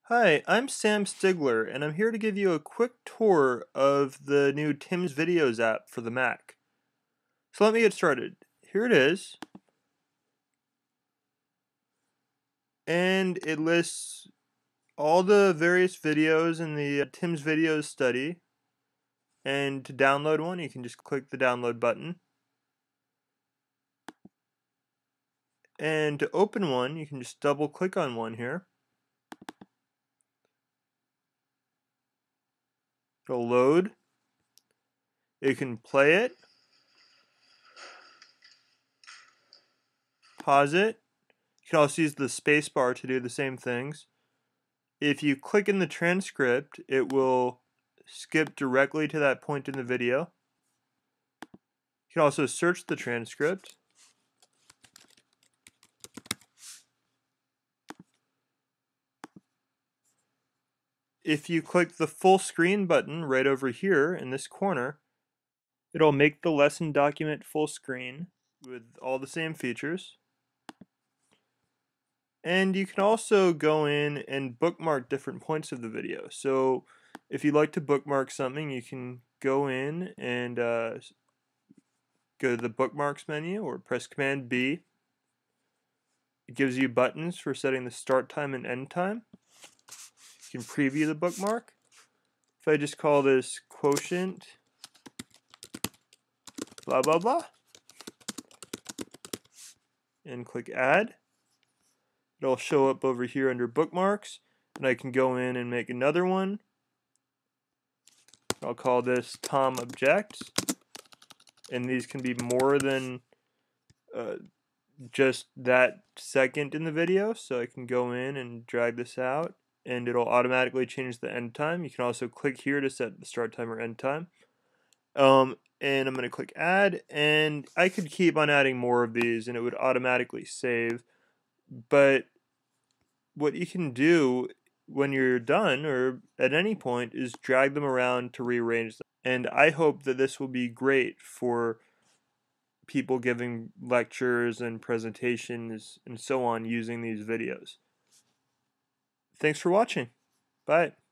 Hi, I'm Sam Stigler, and I'm here to give you a quick tour of the new TIMSS Videos app for the Mac. So let me get started. Here it is, and it lists all the various videos in the TIMSS Videos study. And to download one, you can just click the download button. And to open one, you can just double click on one here. It'll load. You can play it, pause it. You can also use the space bar to do the same things. If you click in the transcript, it will skip directly to that point in the video. You can also search the transcript. If you click the full screen button right over here in this corner, it'll make the lesson document full screen with all the same features. And you can also go in and bookmark different points of the video. So if you'd like to bookmark something, you can go in and go to the bookmarks menu or press Command B. It gives you buttons for setting the start time and end time. You can preview the bookmark. If I just call this quotient blah blah blah and click add, it'll show up over here under bookmarks, and I can go in and make another one. I'll call this Tom Objects, and these can be more than just that second in the video, so I can go in and drag this out and it'll automatically change the end time. You can also click here to set the start time or end time. And I'm going to click add, and I could keep on adding more of these and it would automatically save. But what you can do when you're done or at any point is drag them around to rearrange them. And I hope that this will be great for people giving lectures and presentations and so on using these videos. Thanks for watching. Bye.